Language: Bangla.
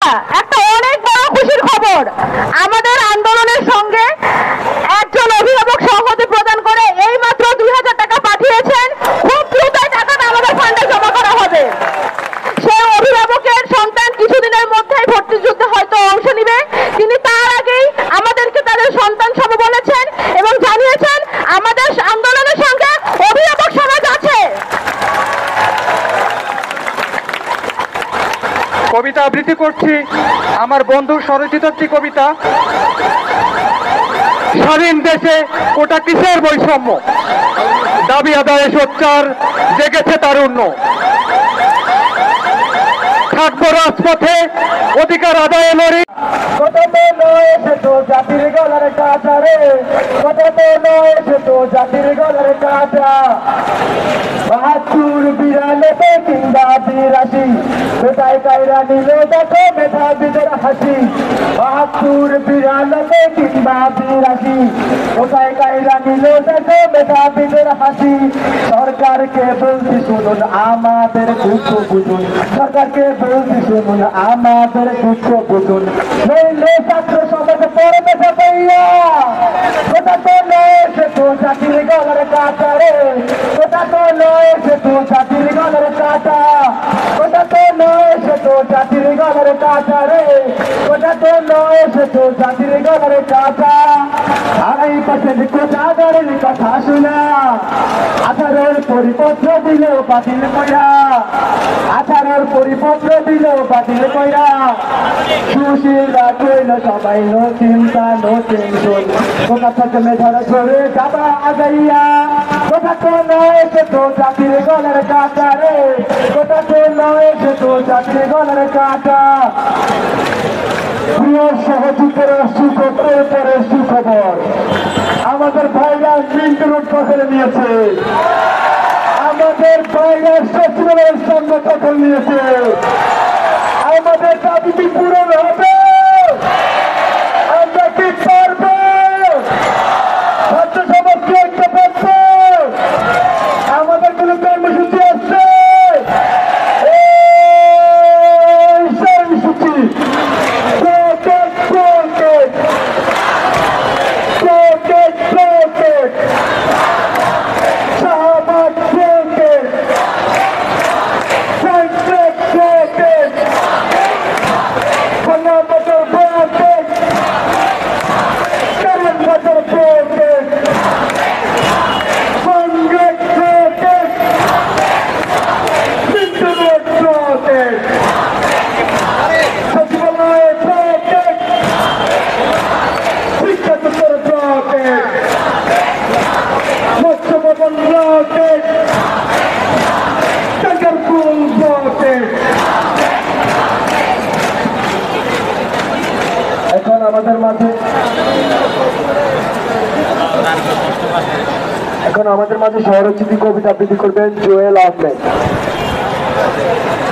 একটা অনেক বড় খুশির খবর, আমাদের আন্দোলনের সঙ্গে একজন অভিভাবক সংহতি প্রদান করে এই মাত্র 2000 টাকা পাঠিয়েছেন। খুব দ্রুত টাকাটা আমাদের ফান্ডে জমা করা হবে। সেই অভিভাবকের সন্তান কিছুদিনের মধ্যেই ভর্তির যুদ্ধে হয়তো অংশ নিবে। তিনি তার আগেই আমাদেরকে তাদের সন্তান সহ বলেছেন এবং জানিয়েছেন আমাদের আন্দোলনের সঙ্গে অভিভাবক সমাজ আছে। কবিতা আবৃত্তি করছি আমার বন্ধু স্বরচিত একটি কবিতা। স্বাধীন দেশে ওটা কিসের বৈষম্য, দাবি আদায়ে সোচ্চার জেগেছে তারুণ্য। থাকবো রাজপথে অধিকার আদায়ে লড়ি। কত তো নয় সে তো জাতির গলার কাঁচা রে, কত তো নয় সে তো জাতির গলার কাঁচা। ৭২ ৯২ কিংবা ৮২ কোথায় কায়রা নিল দেখো মেধাবীদের হাসি। ৭২ ৯২ কিংবা ৮২ কোথায় কায়রা নিল দেখো মেধাবীদের হাসি। সরকারকে বলছি শুনুন আমাদের দুঃখ বুঝুন, সরকারকে বলছি শুনুন আমাদের দুঃখ বুঝুন। নইলে ছাত্র সমাজ পড়বে পাইয়া, কোথা তো নয় সে তো জাতির গলার কাঁচা রে, কোথা তো নয় সে তো জাতির গলার কাঁচা, কোথা তো নয় সে তো জাতির গলার কাঁচা রে, কোথা তো নয় সে তো জাতির গলার কাঁচা। ২.৫% কোটাগারের কথা শোনা, ১৮ পরিপত্র দিল বাতিল কইরা, ১৮ পরিপত্র দিল বাতিল কইরা। সুশীলরা কইল সবাই নো চিন্তা নো টেনশন, কোথা থেকে মেধার ধরে যাবা আগাইয়া। কোথা তো নয় সে তো জাতির গলার কাঁচা রে, কোথা তো নয় সে তো জাতির গলার কাঁচা। প্রিয় সহযোগীরা সুখবরের পরে সুখবর, আমাদের ভাইরা মিন্টু রোড দখলে নিয়েছে, আমাদের ভাইরা সচিবালয়ের সামনে দখল নিয়েছে। আমাদের দাবি কি পূরণ হবে? আমরা কি পারবো? ছাত্র সমাজকে একটা পারবো? আমাদের কোন কর্মসূচি আছে? কর্মসূচি এখন আমাদের মাঝে স্বরচিত কবিতা আবৃত্তি করবেন জুয়েল আহমেদ।